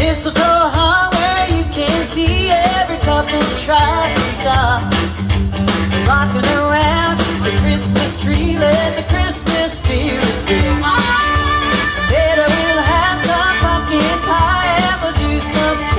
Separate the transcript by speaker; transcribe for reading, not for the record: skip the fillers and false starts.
Speaker 1: mistletoe hung where you can see every couple tries to stop. Rocking around the Christmas tree, let the Christmas spirit ring. Later we'll have some pumpkin pie and we'll do some